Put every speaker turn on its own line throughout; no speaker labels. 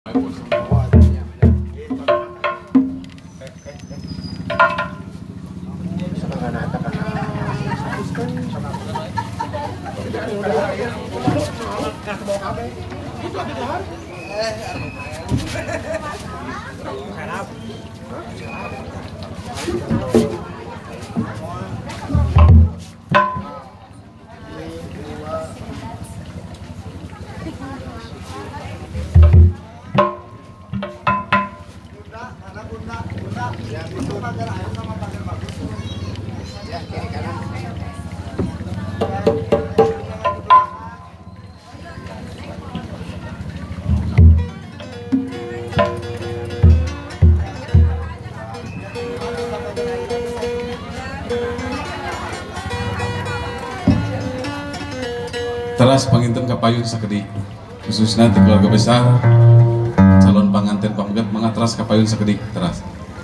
Teras panginten kapayun sakedik khususnya di keluarga besar calon panganten pamegat mengatras kapayun sakedik teras.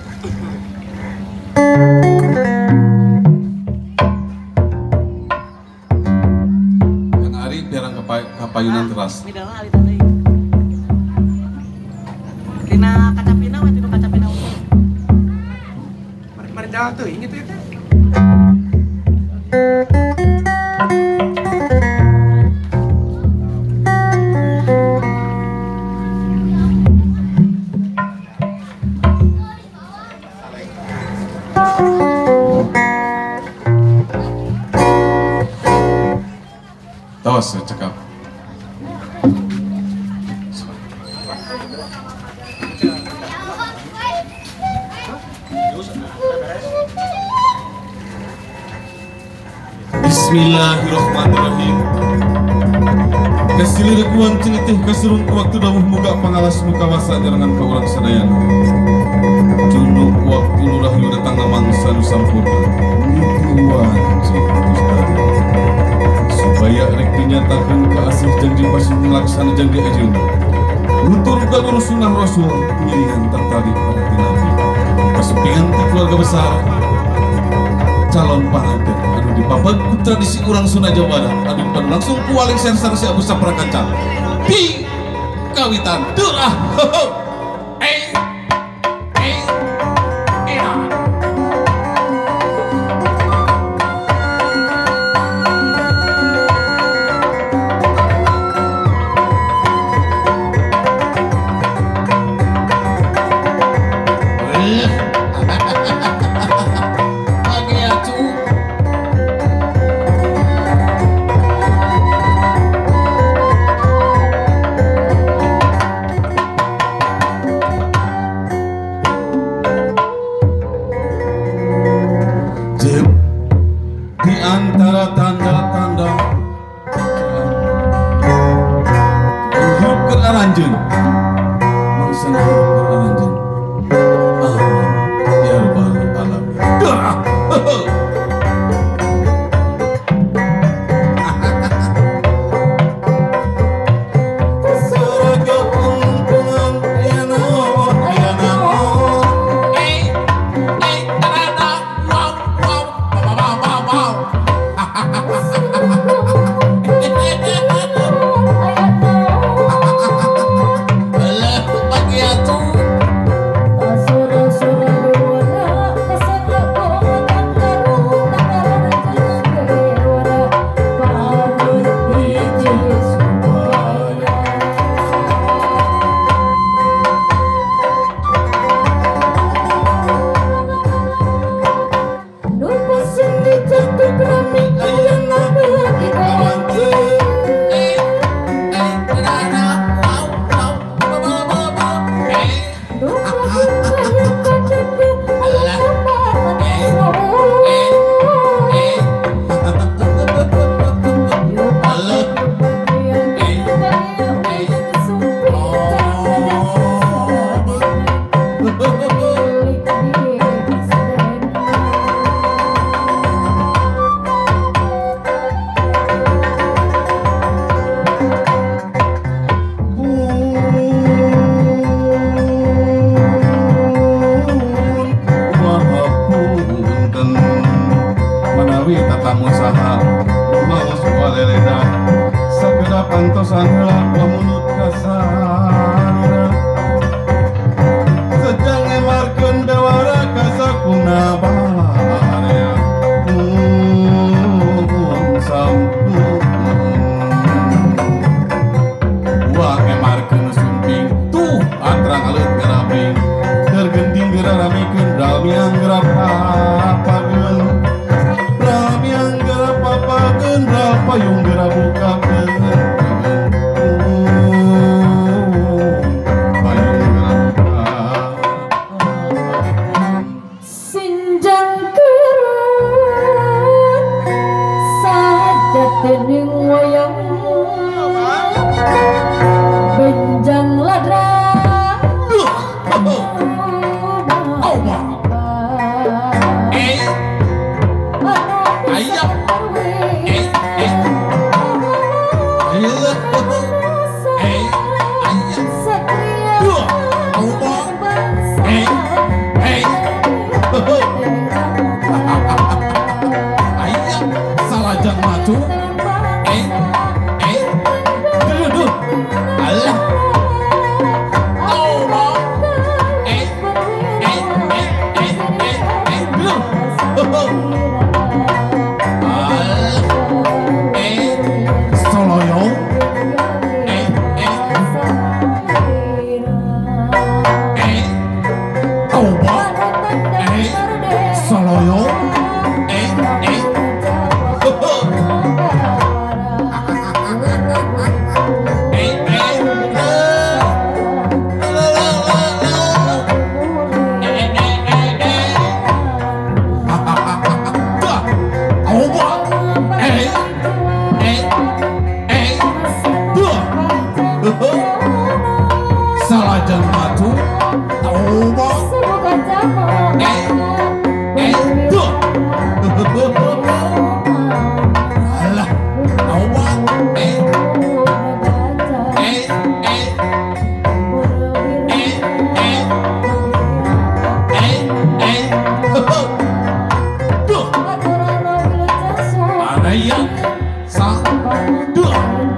Yang Ari biarang kapayunan teras.
Tina kacapina we tinu kacapina. Mari dah tuh inget itu.
Tos cakap.
Bismillahirrahmanirrahim. Kasilirikuan celitih kasurung waktu dawuh muka pangalas muka wasa jarangan ka urang sadayana. Junuk waktu lurah lu datang mangsa nu sampurna. Ikuan Gusti supaya rek dinyatakan ke asih janji pasti melaksana janji ajeuna. Nutur galur sunnah Rasul pilihan tertarik pada Nabi. Kesempingan ti keluarga besar calon panganten anu dipapag ku tradisi urang Sunda Jawa Barat anu padu langsung kualing sensor si Abu Saprakaca pi kawitan durah
Allah. Ayam. Ayam salajang matu. Duh. Allah. Salajang matu tauba tuh alah tauba tuh ada yang sa tuh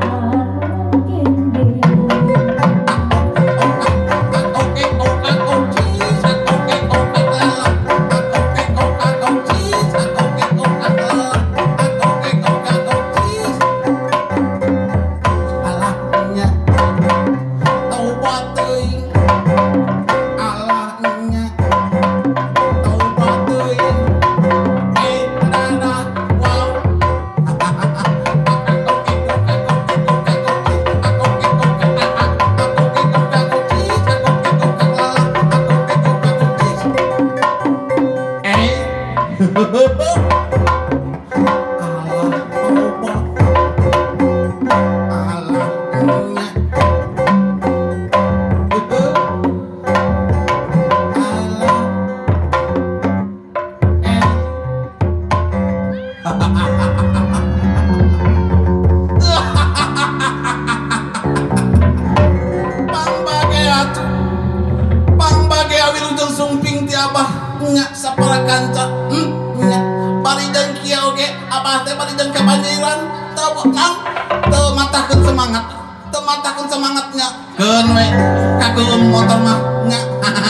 nya sapara kanca nya baridan kieu ge abah teh baridan ka banjiran teu nang teu matahkeun semangatnya keun we kageum motor mah nya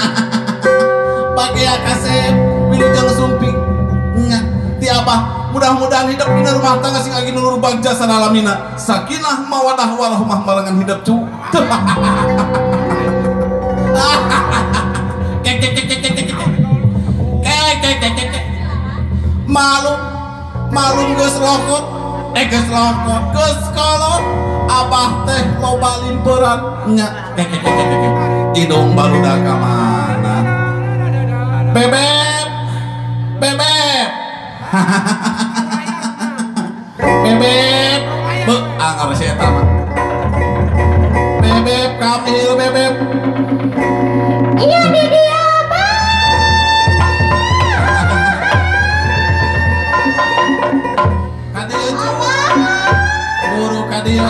bagea kasep wilujeng sumping nya ti abah mudah-mudahan hidup dina rumah tangga sing agi nulur bagja sanalamina sakinah mawadah warahmah barengan hidup cu malum geus rokot geus kolot abah teh loba limperan nya hidung barudak ka mana bebeb bebeb beuh anggar si eta mah bebeb kamil bebeb
iya di dia
Kadia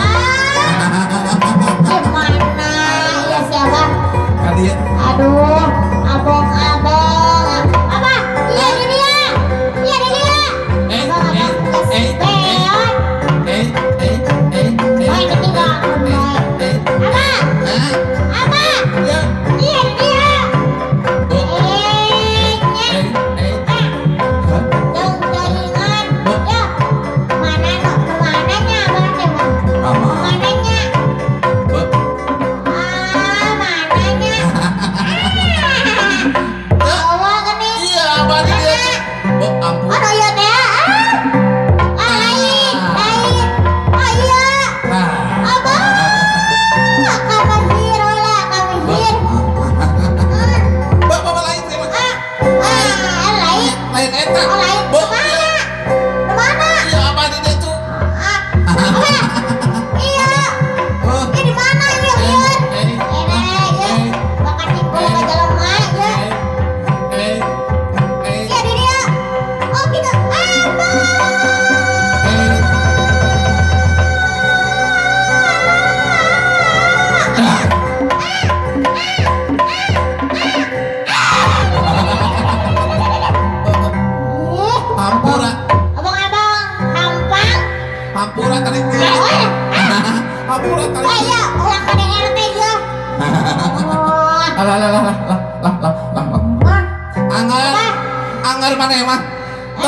gimana ya siapa
Kadia
aduh abang apa iya di dia main ditinggal apa iya di dia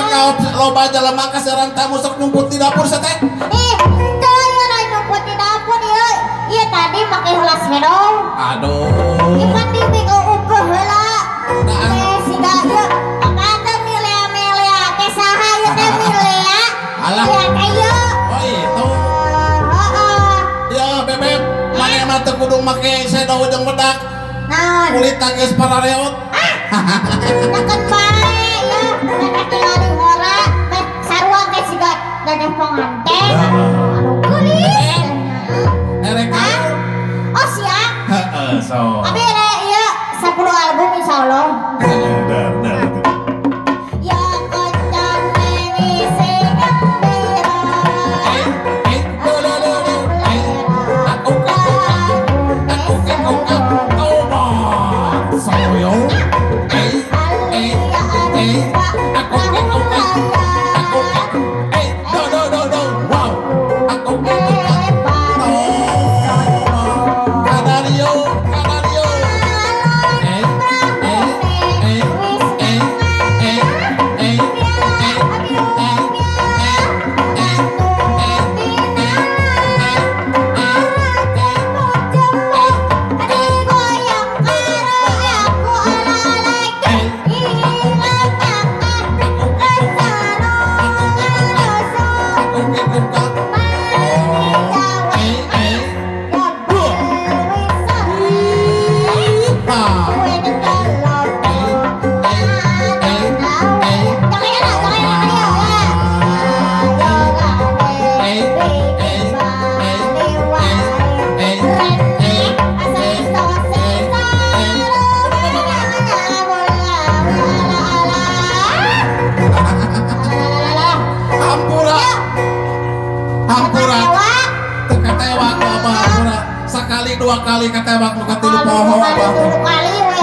Tengah loba jelema kasaran tamu sok numput di dapur sateh.
Ih, itu ya lain numput di dapur ya. Iya tadi pakai helas hedong.
Aduh.
Ipan di minggu upuh heula. Siga ieu apa teh milea-milea teh saha ieu teh milea?
Alah.
Ya teh ieu.
Oh itu.
Heeh.
Ya bebek, mana mah teu kudu make shadow jeung bedak.
Naon?
Kulit tangis parareot.
Neken bae ya. Nek tinggali ngora, mek sarua teh siga dadeh penganten. Anu kulit.
Erek kamu.
Oh siap.
Heeh, so.
Abi re ieu 10 album insyaallah.
Dar.
Ya kocan menisi gembira.
Dua kali ketebak nu katilu poho abah.
Dulu kali we.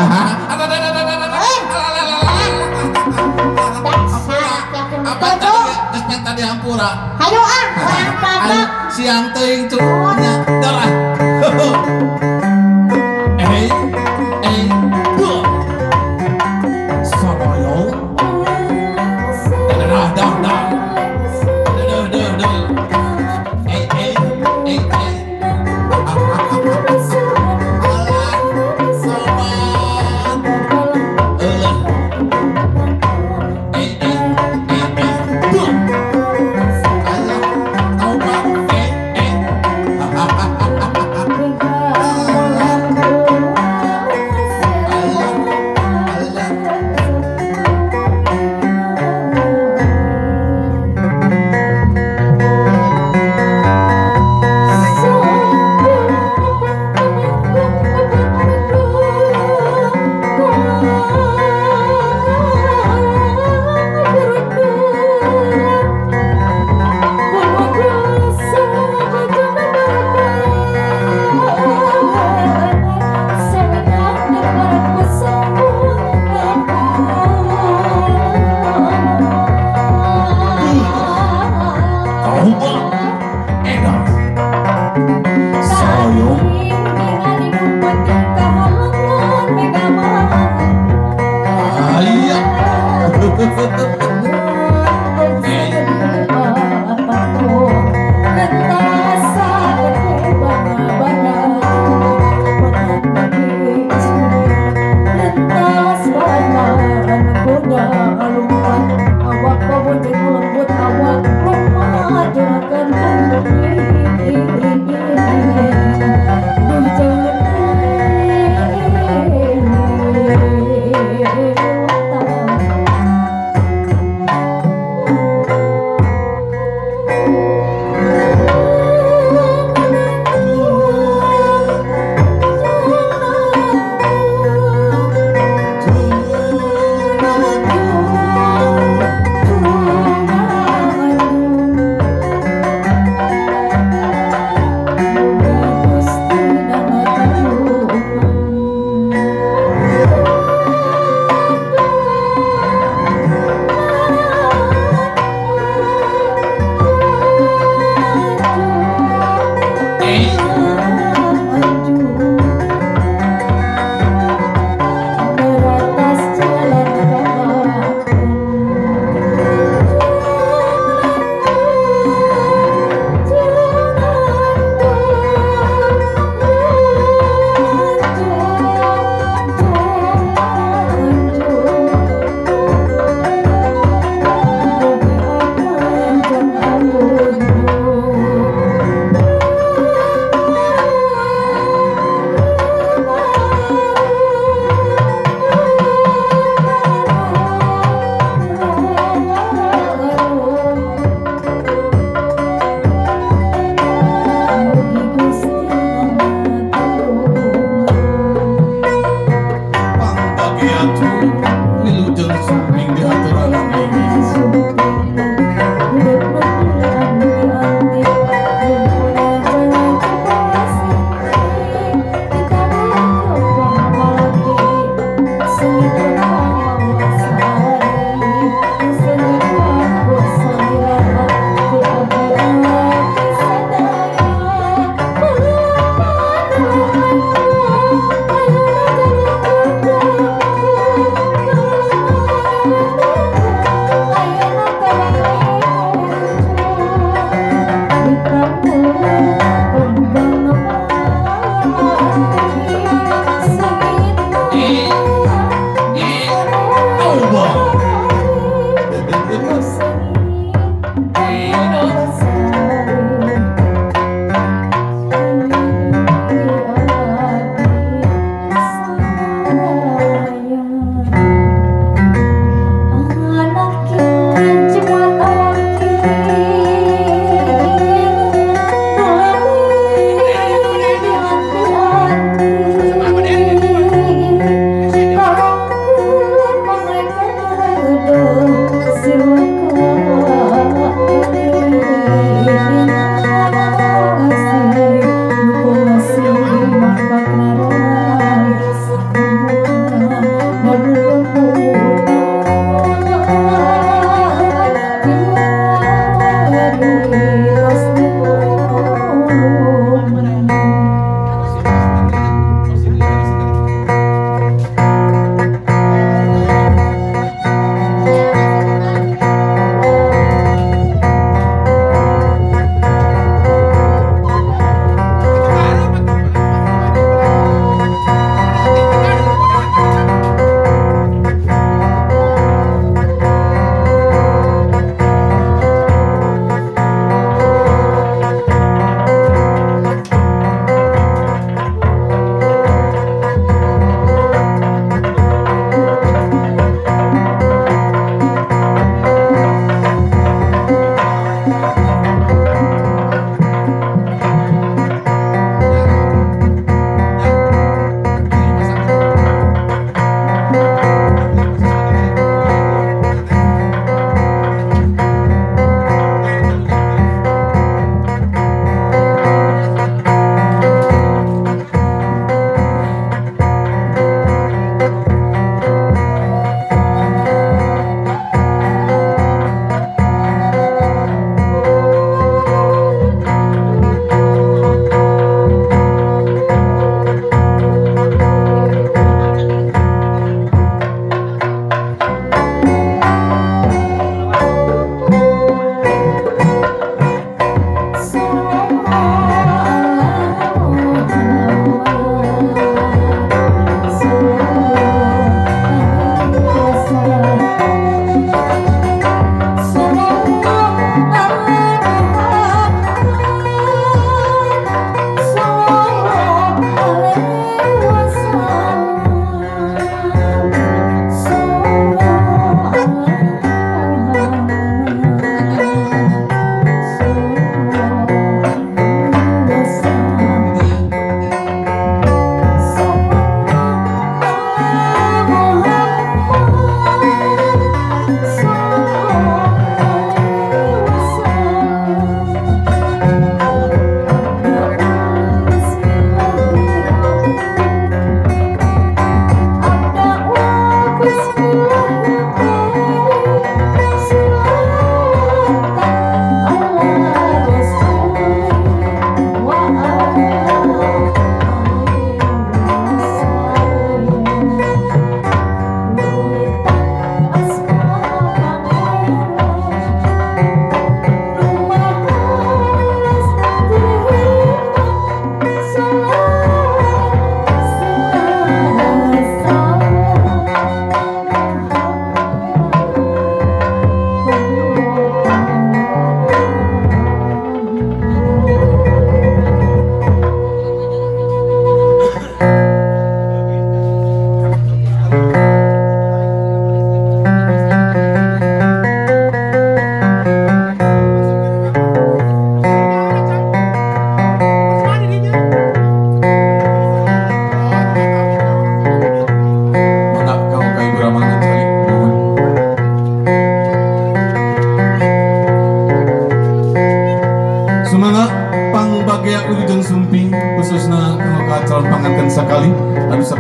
Apa tadi geus minta dihampura.
Hayu ah, apa-apa.
Siang teuing nya darah. Sabayo. Dah.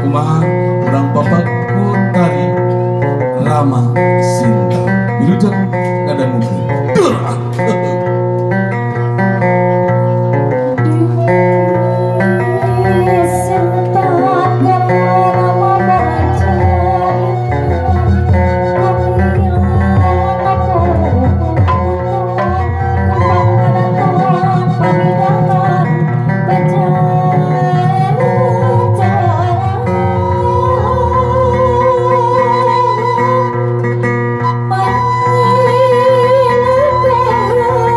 kumaha urang bapakku tari Rama Sinta wilujeng ngadangukeun durah.
Bye.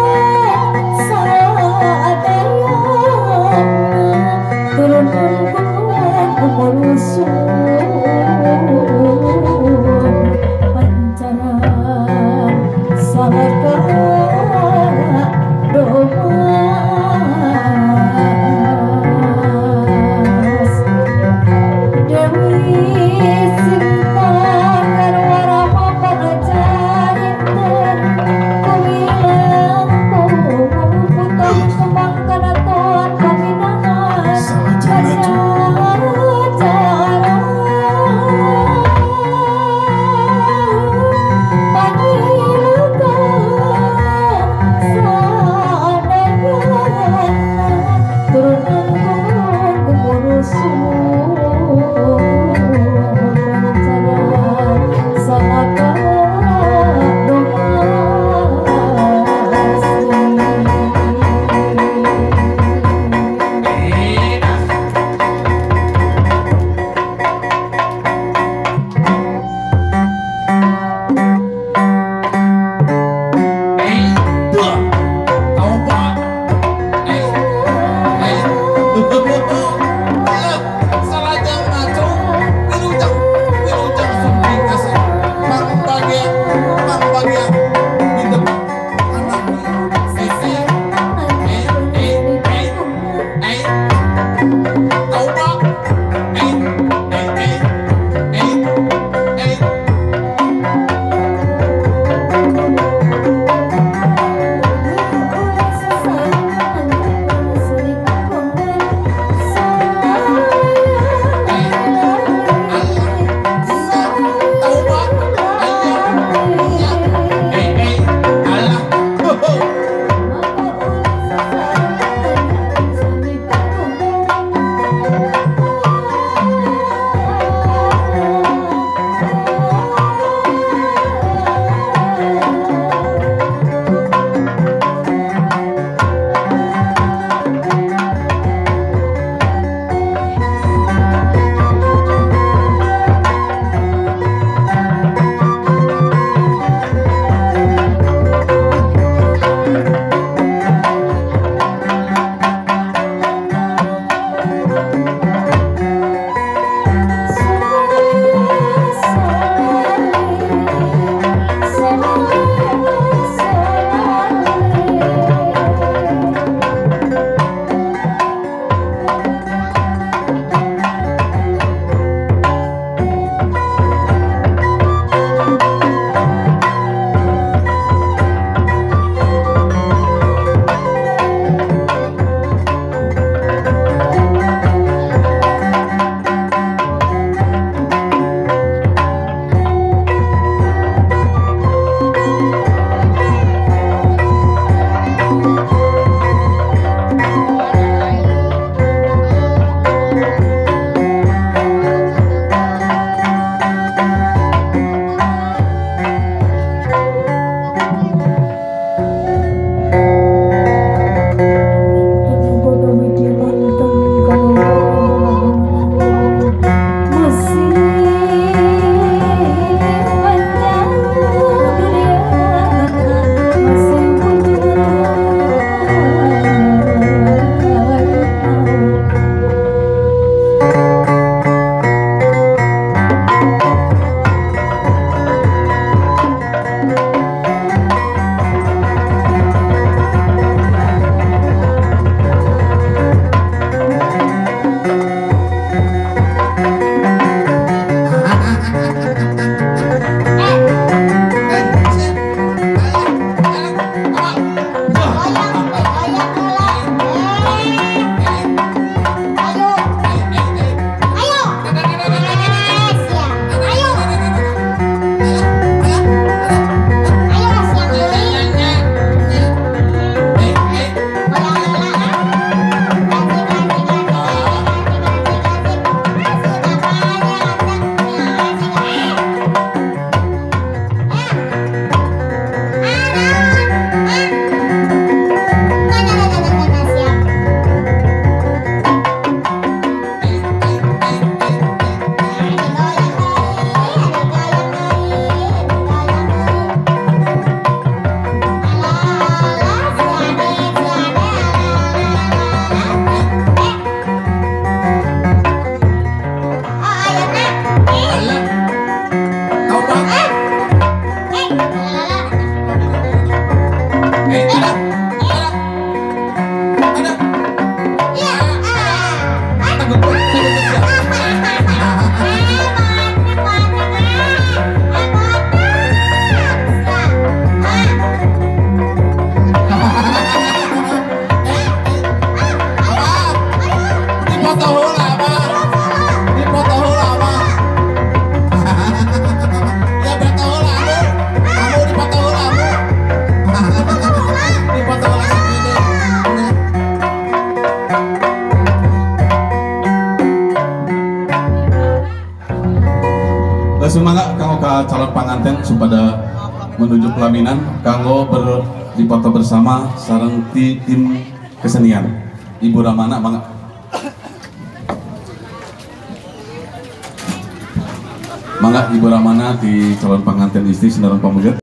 Semangat kanggo ka calon panganten supaya menuju pelaminan kanggo dipoto bersama sareng tim kesenian. Ibu Ramana mangga. Mangga Ibu Ramana di calon panganten istri sinareng pamuget.